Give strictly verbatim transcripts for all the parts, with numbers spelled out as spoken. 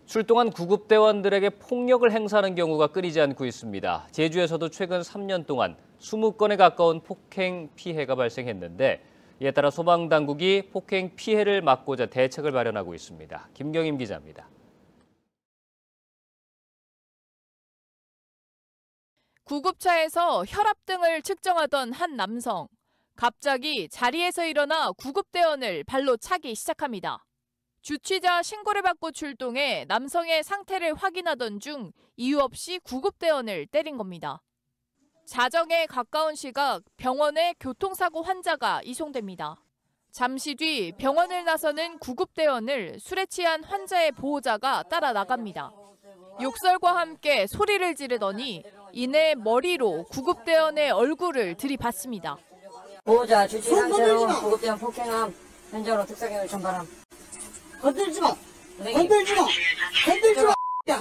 출동한 구급대원들에게 폭력을 행사하는 경우가 끊이지 않고 있습니다. 제주에서도 최근 삼 년 동안 이십 건에 가까운 폭행 피해가 발생했는데 이에 따라 소방당국이 폭행 피해를 막고자 대책을 마련하고 있습니다. 김경임 기자입니다. 구급차에서 혈압 등을 측정하던 한 남성. 갑자기 자리에서 일어나 구급대원을 발로 차기 시작합니다. 주취자 신고를 받고 출동해 남성의 상태를 확인하던 중 이유 없이 구급대원을 때린 겁니다. 자정에 가까운 시각 병원에 교통사고 환자가 이송됩니다. 잠시 뒤 병원을 나서는 구급대원을 술에 취한 환자의 보호자가 따라 나갑니다. 욕설과 함께 소리를 지르더니 이내 머리로 구급대원의 얼굴을 들이받습니다. 보호자 주치 상태로 구급대원 폭행함, 현장으로 특사경을 전달함. 건들지 마! 건들지 마! 건들지 마!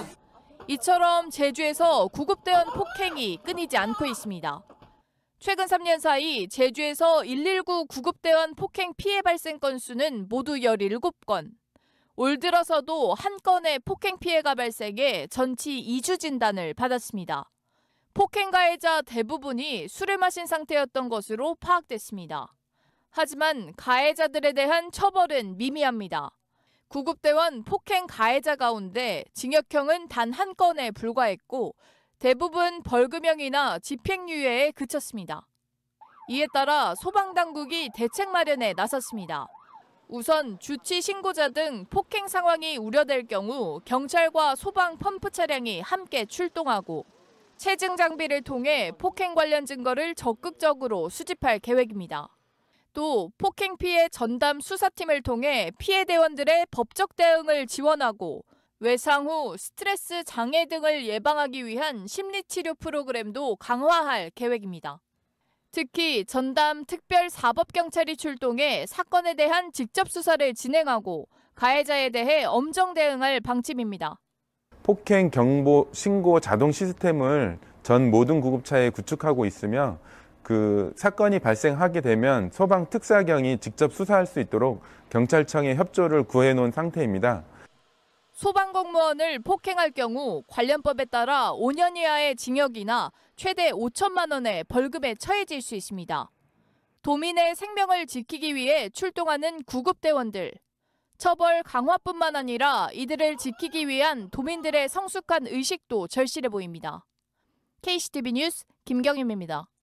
이처럼 제주에서 구급대원 폭행이 끊이지 않고 있습니다. 최근 삼 년 사이 제주에서 일일구 구급대원 폭행 피해 발생 건수는 모두 열일곱 건. 올 들어서도 한 건의 폭행 피해가 발생해 전치 이 주 진단을 받았습니다. 폭행 가해자 대부분이 술을 마신 상태였던 것으로 파악됐습니다. 하지만 가해자들에 대한 처벌은 미미합니다. 구급대원 폭행 가해자 가운데 징역형은 단 한 건에 불과했고 대부분 벌금형이나 집행유예에 그쳤습니다. 이에 따라 소방당국이 대책 마련에 나섰습니다. 우선 주치 신고자 등 폭행 상황이 우려될 경우 경찰과 소방 펌프 차량이 함께 출동하고 체증 장비를 통해 폭행 관련 증거를 적극적으로 수집할 계획입니다. 또 폭행 피해 전담 수사팀을 통해 피해 대원들의 법적 대응을 지원하고 외상 후 스트레스 장애 등을 예방하기 위한 심리치료 프로그램도 강화할 계획입니다. 특히 전담 특별사법경찰이 출동해 사건에 대한 직접 수사를 진행하고 가해자에 대해 엄정 대응할 방침입니다. 폭행 경보 신고 자동 시스템을 전 모든 구급차에 구축하고 있으며 그 사건이 발생하게 되면 소방 특사경이 직접 수사할 수 있도록 경찰청에 협조를 구해 놓은 상태입니다. 소방공무원을 폭행할 경우 관련법에 따라 오 년 이하의 징역이나 최대 오천만 원의 벌금에 처해질 수 있습니다. 도민의 생명을 지키기 위해 출동하는 구급대원들. 처벌 강화뿐만 아니라 이들을 지키기 위한 도민들의 성숙한 의식도 절실해 보입니다. 케이씨티비 뉴스 김경임입니다.